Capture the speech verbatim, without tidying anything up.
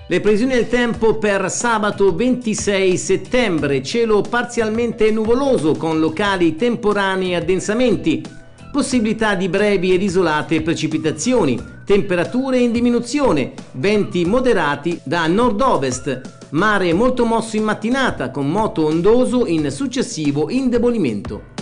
Le previsioni del tempo per sabato ventisei settembre: cielo parzialmente nuvoloso con locali temporanei addensamenti, possibilità di brevi ed isolate precipitazioni, temperature in diminuzione, venti moderati da nord-ovest, mare molto mosso in mattinata con moto ondoso in successivo indebolimento.